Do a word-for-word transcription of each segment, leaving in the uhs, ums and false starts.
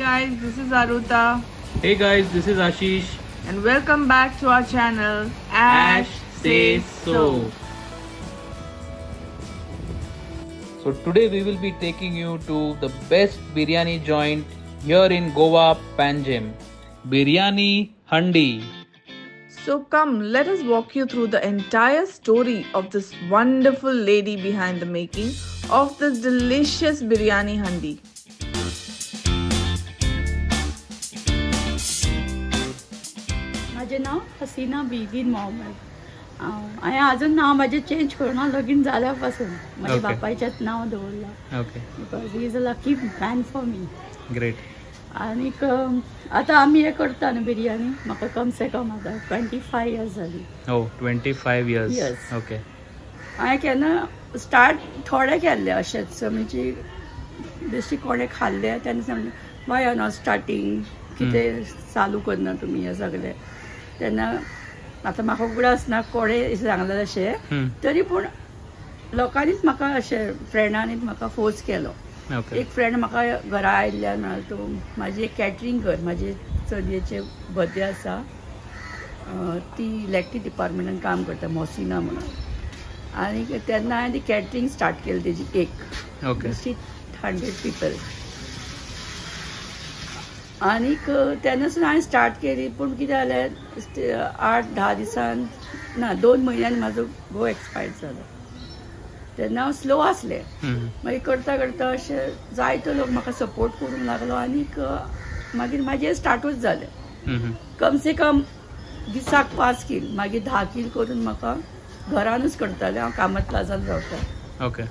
guys, this is Aruta. Hey guys, this is Ashish. And welcome back to our channel, Ash Says So. So today we will be taking you to the best biryani joint here in Goa, Panjim. Biryani Handi. So come, let us walk you through the entire story of this wonderful lady behind the making of this delicious biryani handi. माझे नाव हसीना बिगीन मोहम्मद. हांवें आजून नाव माझे change करूना लगीन जाल्यापासून माझ्या बापायचेंच नाव दवरला. Okay. Because he is a lucky man for me. Great. आनीक आतां आमी हे करता न्हू बिरयानी, म्हाका कम से कम आतां ट्वेंटी फाय इयर्स जाली. ओ twenty five years. Yes. Okay. हांवें केन्ना स्टार्ट थोडे केल्ले अशेंच, म्हणजे बेश्टी कोणे खाल्ले तेन्ना सांगलें वाय आर नॉट स्टार्टींग, कितें चालू करना तुमी हे सगळें. तेन्ना आतां म्हाका उगडास ना कोणे सांगलें अशें, तरी पूण लोकांनीच म्हाका अशें फ्रेंडांनीच म्हाका फोर्स केलो. एक फ्रेंड म्हाका घरा आयिल्ल्यान म्हणाल तूं म्हाजी एक कॅटरिंग कर. म्हाजे चलयेचे बर्थडे आसा, ती इलेक्ट्रीक डिपार्टमेंटान काम करता मोसिना म्हणून. आनी तेन्ना हांवें ती कॅटरिंग स्टार्ट केली तेजी एक ओके हंड्रेड पिपल. आनीक तेन्नासून हांवें स्टार्ट केली, पूण कितें जालें आठ धा दिसान ना दोन म्हयन्यांनी म्हाजो घोव एक्सपायर जालो. तेन्ना हांव स्लो आसलें. मागीर करता करता अशें जायतो लोक म्हाका सपोर्ट करूंक लागलो. आनीक मागीर म्हाजें स्टार्टूच जालें. कम से कम दिसाक पांच कील मागीर धा कील करून म्हाका घरानूच करतालें. हांव कामत प्लाझान रावता. ओके.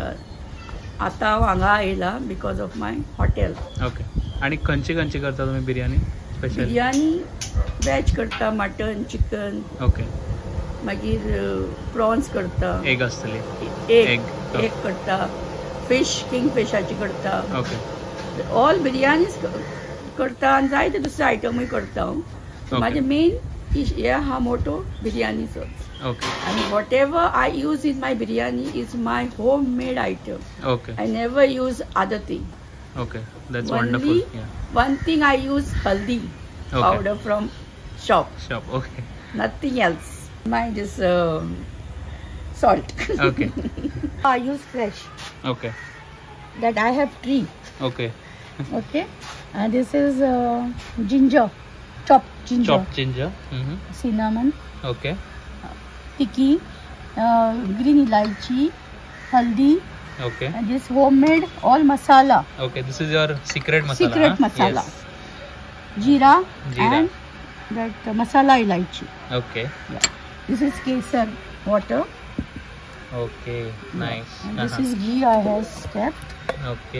आतां हांव हांगा आयला because of my hotel. Okay. आणि खंयची खंयची करता तुम्ही बिरयानी स्पेशल? बिरयानी वेज करता, मटन, चिकन. ओके. मागीर प्रॉन्स करता. एग आसतली. एग एग करता. फिश किंग फिशाची करता. ओके. ऑल बिरयानीज करता आनी जायते दुसरे आयटमूय करता हांव. म्हाजे मेन हे हा मोटो बिरयानीचोच. ओके. आनी whatever I use in my biryani is my homemade item. Okay. I never use other thing. Okay, that's wonderful. Only yeah. one thing I use haldi okay. powder from shop. Shop. Okay. Nothing else. Mine is um, salt. Okay. I use fresh. Okay. That I have tree. Okay. Okay. And this is uh, ginger, chopped ginger. Chopped ginger. Mm-hmm. Cinnamon. Okay. Tikki, uh, green ilaichi, haldi. Okay. And this homemade all masala. Okay, this is your secret masala. Secret huh? masala. Yes. Jeera, Jeera. and that uh, masala ilaichi. Okay. Yeah. This is kesar water. Okay, nice. And this uh-huh. is ghee I have kept. Okay.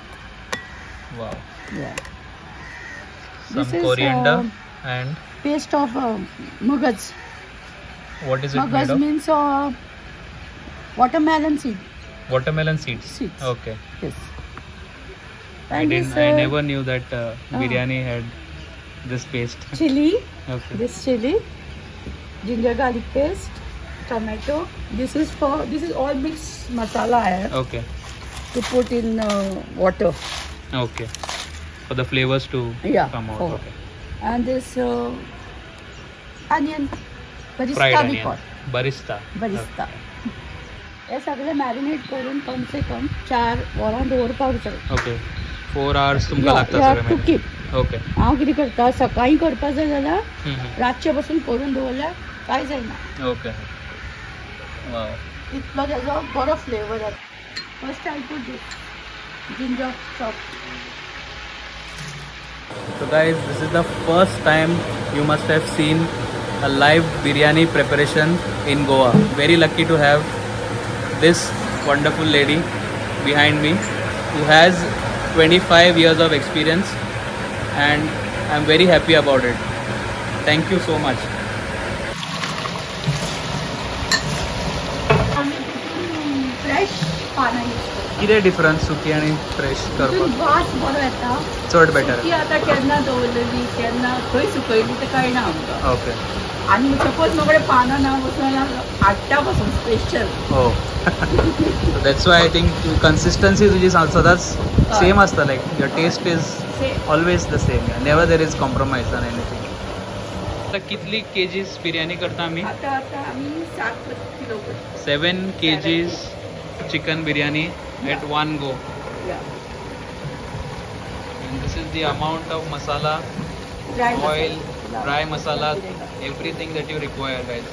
Wow. Yeah. Some This is, coriander uh, and paste of uh, magaz. what is it Magaz made of? means uh, watermelon seed. Watermelon seeds. Seeds. Okay. Yes. I And didn't. this, I uh, never knew that uh, biryani had this paste. Chili. Okay. This chili, ginger garlic paste, tomato. This is for this is all mixed masala I have Okay. to put in uh, water. Okay. For the flavors to Yeah, come out. for- Okay. And this uh, onion, Fried barista we onion. call. Barista. Barista. हे सगळे marinate करून कम से कम चार वरां दवरपाक जाय. Okay. Four hours तुमकां लागता टू सगळें. कीप. ओके. हांव कितें करता सकाळीं करपाक जाय जाल्यार हम्म. रातचे बसून करून दवरल्यार कांय जायना. ओके. वाव. इतलो तेजो बरो फ्लेवर येता. First I put this ginger chop. So guys, this is the first time you must have seen a live biryani preparation in Goa. Very lucky to have this wonderful lady behind me who has twenty-five years of experience, and I'm very happy about it. Thank you so much. Fresh पानां use करता. कितें difference सुकी आणि fresh करपाक? वास बरो येता. चड बेटर. सुकी आतां केन्ना दवरलेली केन्ना खंय सुकयली तें कळना आमकां. ओके. आणि सपोज म्हाकडे पानां ना वचून हाडटा पासून स्पेशल. हो. So that's why I think consistency तुझी सदांच सेम आसता. लायक your taste is Same. Always the same. Yeah. Never there is compromise on anything. आता कितली केजीस बिर्याणी करता आम्ही? आता आता आम्ही सात किलो करतो. Seven kgs chicken biryani at one go. Yeah. And this is the amount of masala, Dry oil, masala. dry masala, everything that you require, guys.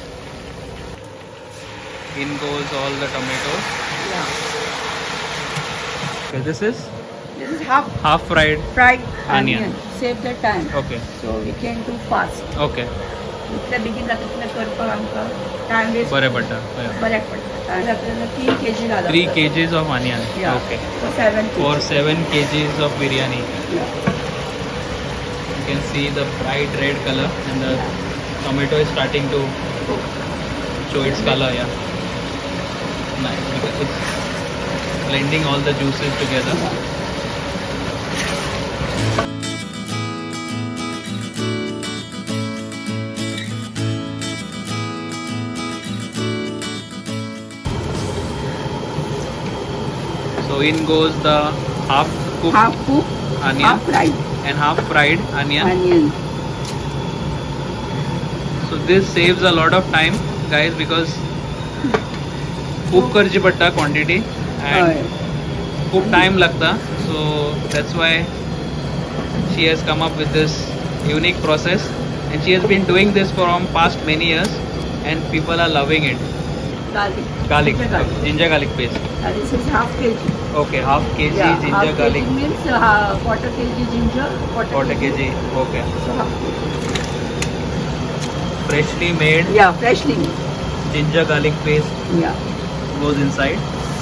In goes all the tomatoes. Yeah. Okay, this is This is half half fried. fried Onion. onion. Save the time. Okay, So we can do fast. okay. इतल्या बेगीन जाता तितलें करपाक आमकां time waste बरें पडटा. Yeah. बऱ्याक पडटा. आनी आपल्याला तीन केजी घालप. Three kgs of onion. Yeah. Okay. For seven For kgs. seven kgs of biryani. Yeah. You can see the bright red color and the tomato is starting to show its color. Yeah. Nice. Because it's blending all the juices together. So in goes the half cooked Half cooked, onion half fried and half fried onion. onion. So this saves a lot of time, guys, because cook करची पडटा quantity and हय. खूप time लागता. So that's why she has come up with this unique process, and she has been doing this for um, past many years, and people are loving it. Garlic. Garlic, Ginger garlic. ginger garlic paste. And this is half kg. Okay, half kg Yeah, ginger half garlic, kg means uh, quarter kg ginger, quarter, quarter kg. Okay, So half kg. freshly made Yeah, freshly made. ginger garlic paste Yeah. goes inside.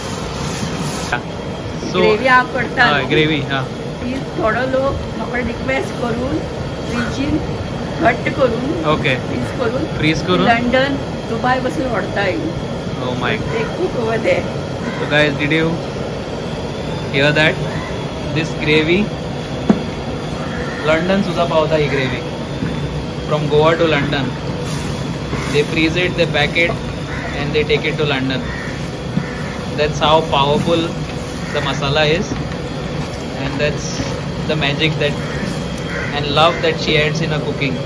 So Gravy आप करता हाँ, gravy हाँ. ती थोडो लोक म्हाका request करून फ्रिजीन घट्ट करून Okay, फ्रीज करून freeze करून. लंडन दुबय बसून व्हरताय. Oh my. They cook over there. So guys, did you hear that? This gravy, London सुद्धा पावता ही gravy. From Goa to London, they freeze it, they pack it, and they take it to London. That's how powerful the masala is, and that's the magic that and love that she adds in her cooking.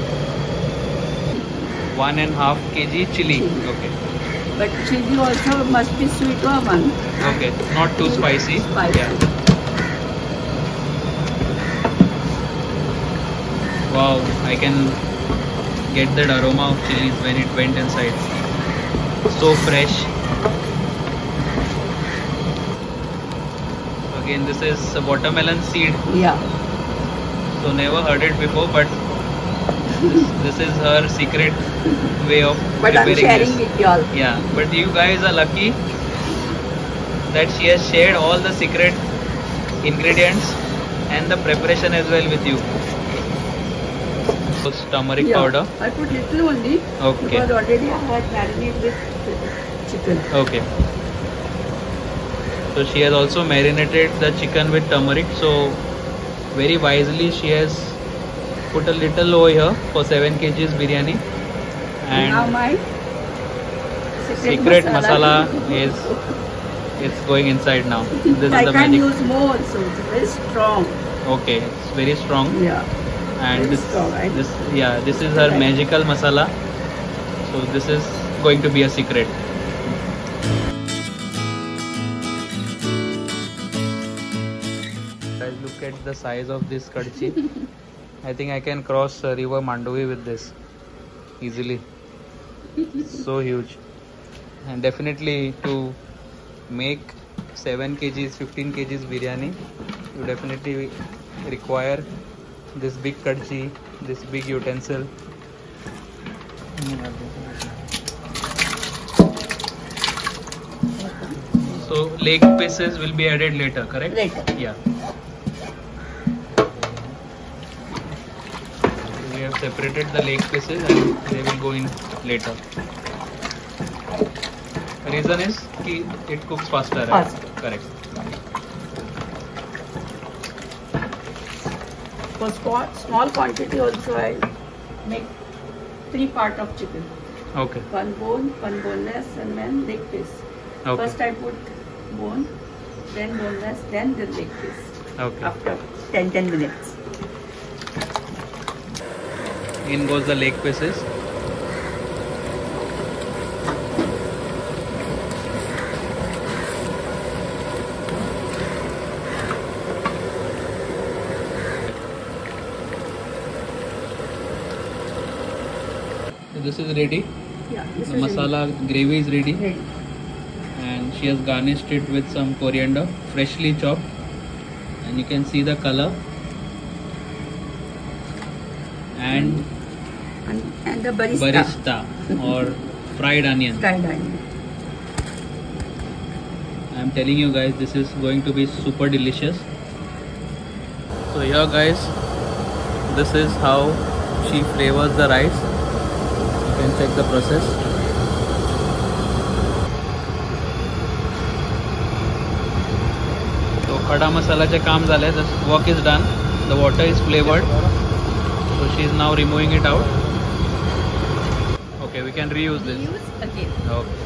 One and half kg chili. Chili. Okay. But chili also must be sweet or one. Okay. Not too spicy. Spicy. Yeah. Wow, I can get that aroma of chilies when it went inside. So fresh. Again, this is a watermelon seed. Yeah. So never heard it before, but this, this is her secret way of But I'm preparing sharing this. with y'all. Yeah, but you guys are lucky that she has shared all the secret ingredients and the preparation as well with you. So turmeric Yeah. powder. I put little only Okay. because already I had marinated with chicken. Okay. So she has also marinated the chicken with turmeric. So very wisely she has put a little over here for seven kgs biryani. And now And my secret, secret masala is it's going inside now. This I is the can magic. use more, so it's very strong. Okay, it's very strong. Yeah. And very this, strong, right? this, yeah, this is her Right. magical masala. So this is going to be a secret. Guys, look at the size of this kadchi. I think I can cross uh, river Mandovi with this easily. So huge. And definitely to make seven kgs, fifteen kgs biryani, you definitely require this big kadchi, this big utensil. So leg pieces will be added later, correct? Later. Yeah. We have separated the leg pieces and they will go in later. Reason is कि it cooks faster, right? Faster. Correct. For small, small quantity also I make three part of chicken. Okay. One bone, one boneless, and then leg piece. Okay. First I put bone, then boneless, then the leg piece. Okay. After ten ten minutes. In goes the leg pieces. So this is ready. Yeah, this The is masala gravy is ready. ready. And she has garnished it with some coriander, freshly chopped, and you can see the color. And And, and the barista. barista or fried onion. Fried onion. I am telling you guys, this is going to be super delicious. So here guys, this is how she flavors the rice. You can check the process. So खडा मसालाचे काम झाले. The work is done. The water is flavored. So she is now removing it out. Okay, we can reuse this. Use again. Okay.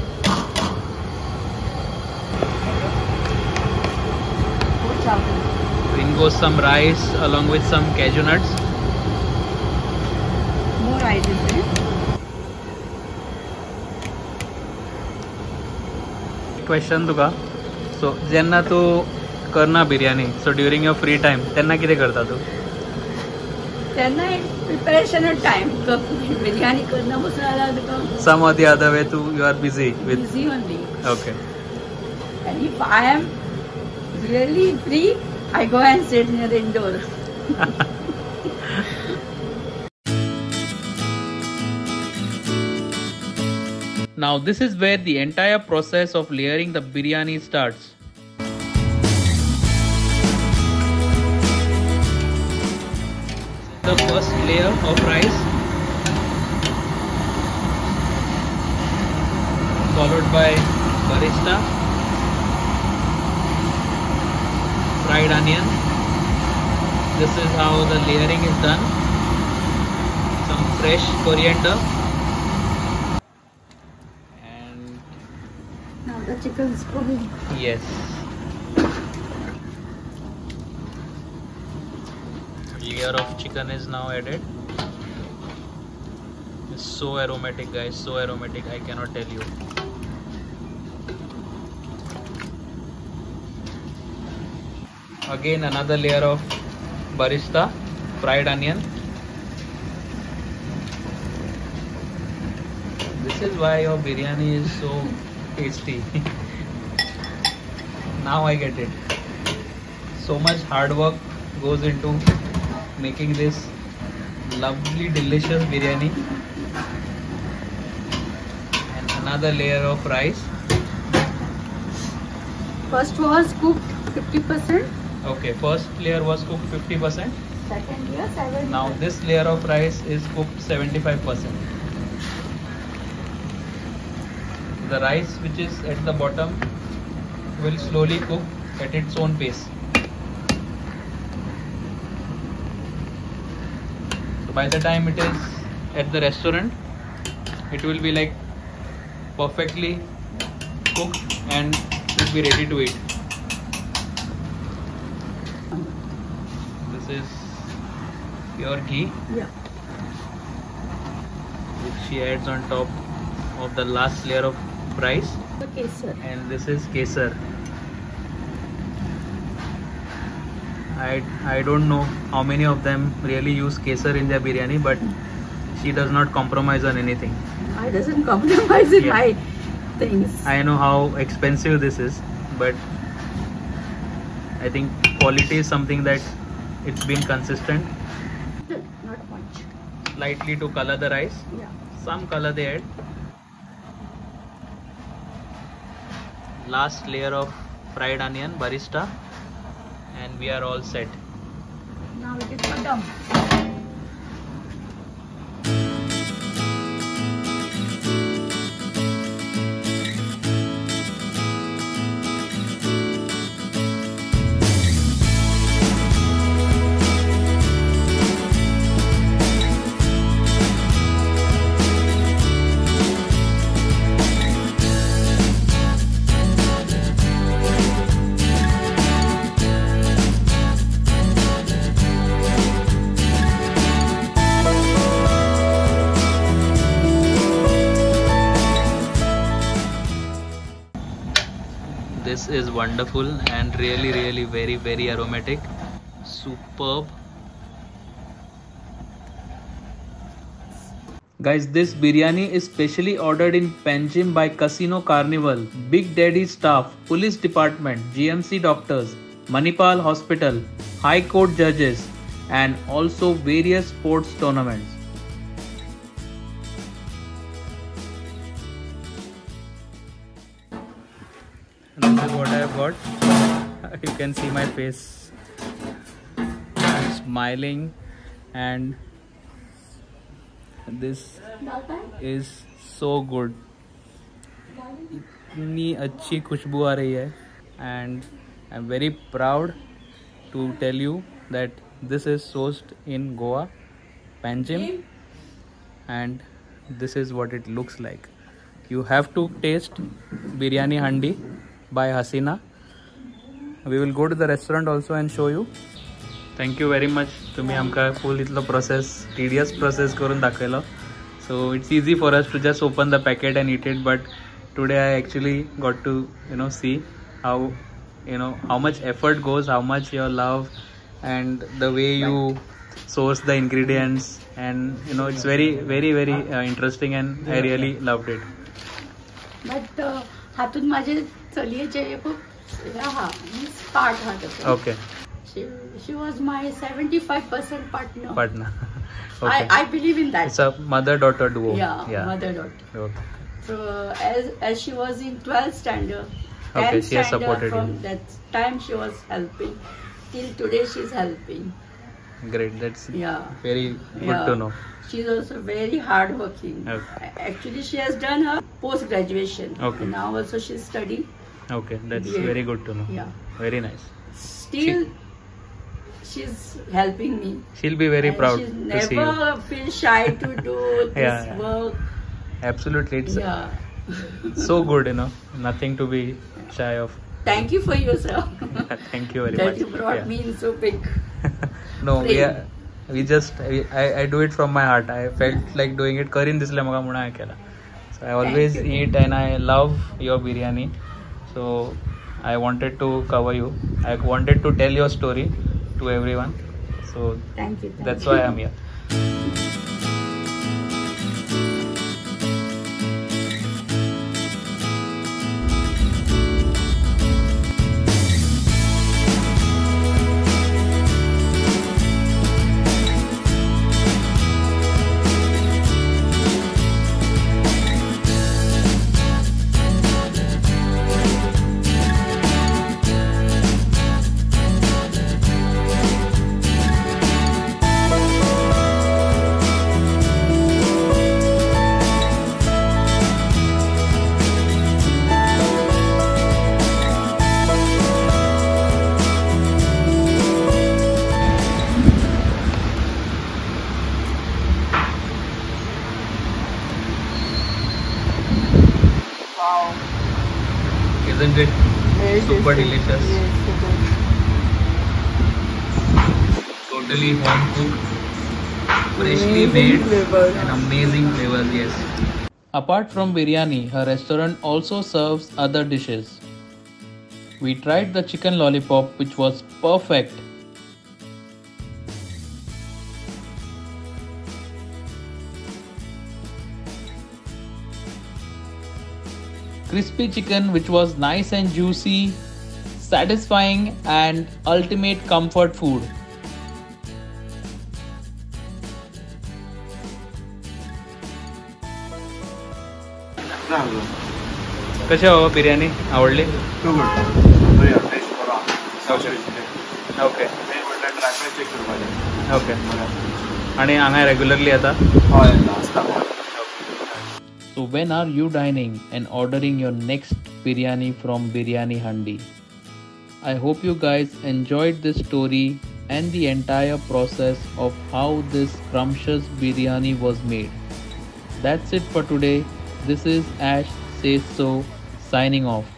In goes some rice along with some cashew nuts. More rice is there. Question तुका. So जेन्ना तू करना biryani, so during your free time, तेन्ना कितें करता तू? त्यांना एक प्रिपरेशन टाइम बिर्याणी करणं बसून आला तुका Some or the other way, तू you are busy with. Busy only Okay. and if I am really free I go and sit near the indoor. Now this is where the entire process of layering the biryani starts. The first layer of rice, followed by barista, fried onion. This is how the layering is done. Some fresh coriander. And Now the chicken is going. yes. Layer of chicken is now added. It's so aromatic guys, so aromatic, I cannot tell you. Again another layer of barista, fried onion. This is why your biryani is so tasty. Now I get it. So much hard work goes into making this lovely delicious biryani. And another layer of rice. First was cooked fifty percent. Okay, first layer was cooked fifty percent. Second layer seventy. Now this layer of rice is cooked seventy-five percent. The rice which is at the bottom will slowly cook at its own pace. So by the time it is at the restaurant, it will be like perfectly cooked and will be ready to eat. This is pure ghee Yeah. which she adds on top of the last layer of rice, The kesar. and this is kesar. I I don't know how many of them really use kesar in their biryani, but she does not compromise on anything. I doesn't compromise in Yeah. my things. I know how expensive this is, but I think quality is something that it's been consistent. Not much. Slightly to color the rice, Yeah. some color they add. Last layer of fried onion, barista, and we are all set. Now it is done. This is wonderful and really really very very aromatic. Superb. Guys, this biryani is specially ordered in Panjim by Casino Carnival, Big Daddy staff, police department, G M C doctors, Manipal Hospital, High Court judges, and also various sports tournaments. This is what I have got. You can see my face. I'm smiling, and this is so good. इतनी अच्छी खुशबू आ रही है, and I'm very proud to tell you that this is sourced in Goa, Panjim, and this is what it looks like. You have to taste Biryani Handi by Hasina. We will go to the restaurant also and show you. Thank you very much. तुम्ही आमका full इतलो process, tedious process करून दाखवलो. So it's easy for us to just open the packet and eat it, but today I actually got to, you know, see how, you know, how much effort goes, how much your love, and the way you source the ingredients, and you know, it's very very very uh, interesting, and I really loved it. But uh, हातून माझे चलयेचे खूप हा part हा त्याचा. Okay. She, she was my seventy-five percent partner. Partner. Okay. I, I believe in that. It's a mother-daughter duo. Yeah, yeah. mother-daughter. Okay. So as as she was in twelfth standard, Okay, tenth she has standard, supported from you. that time she was helping. Till today she's helping. Great. That's Yeah. very good yeah. to know. She's also very hardworking. Okay. Actually, she has done her post graduation. Okay. Now also she's studying. Okay, that's Yeah. very good to know. Yeah. Very nice. Still, she's helping me. She'll be very And proud she's to see you. never feel shy to do this Yeah, yeah. work. Absolutely, it's Yeah. so good, you know. Nothing to be shy of. Thank you for yourself. Thank you very that much. you brought Yeah. me in so big. No, we frame. are, we just I, I I do it from my heart. I felt like doing it. करीन दिसले मगा म्हणून I केला. So I always you. eat and I love your biryani. So I wanted to cover you. I wanted to tell your story to everyone. So Thank you. Thank that's you. why I'm here. Isn't it super delicious? Totally home cooked, freshly made, and amazing flavors. Yes. Apart from biryani, her restaurant also serves other dishes. We tried the chicken lollipop, which was perfect. Crispy chicken, which was nice and juicy, satisfying, and ultimate comfort food. कशी हो बिर्याणी आवडली? Too good बरी taste करा okay try check करपाचें okay आणि हांगा regularly येता? हय आसता. So when are you dining and ordering your next biryani from Biryani Handi? I hope you guys enjoyed this story and the entire process of how this scrumptious biryani was made. That's it for today. This is Ash Says So signing off.